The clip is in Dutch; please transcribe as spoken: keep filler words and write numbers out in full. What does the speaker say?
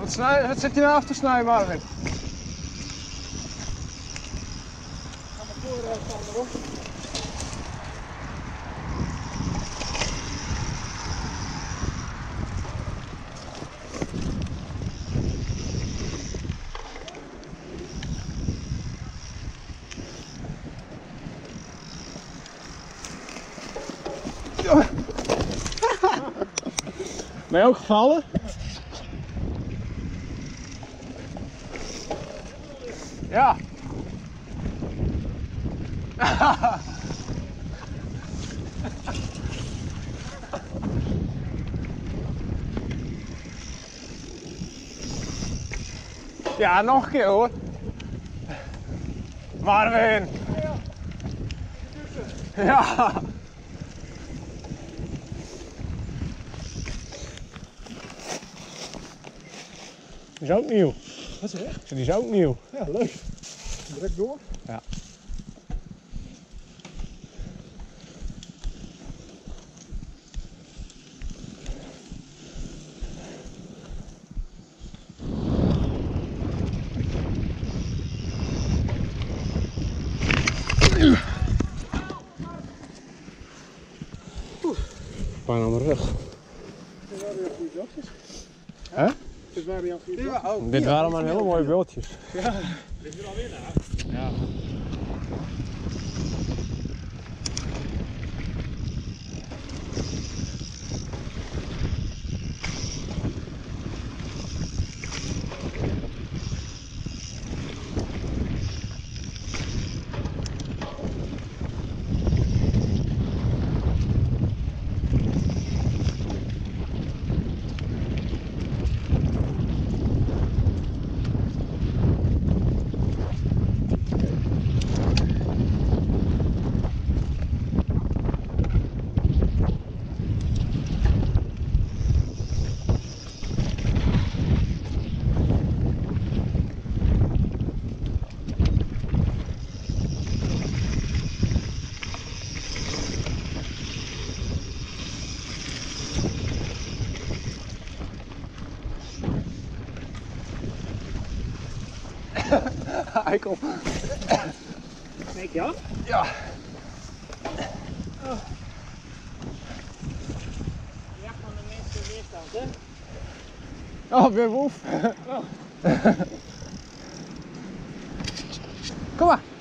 Wat, snij, wat zit je nou af te snijden, Marvin? Ga maar voor, uh, erop. Ben je ook gevallen? Ja. Ja, nog een keer hoor. Marvin. Ja. Die is ook nieuw. Wat zeg je? Die is ook nieuw. Ja, leuk. Direct door. Ja. Pijn aan mijn rug. Dit waren jouw goede beeldjes. Hè? Dit waren jouw goede beeldjes. Oh, dit waren maar hele mooie beeldjes. Ja. Dit is er alweer naar. Ja. Eikel. Kijk je af? Ja. Oh. Ja, van de mensen weerstand, hè? Oh, weer woef. Oh. Kom maar.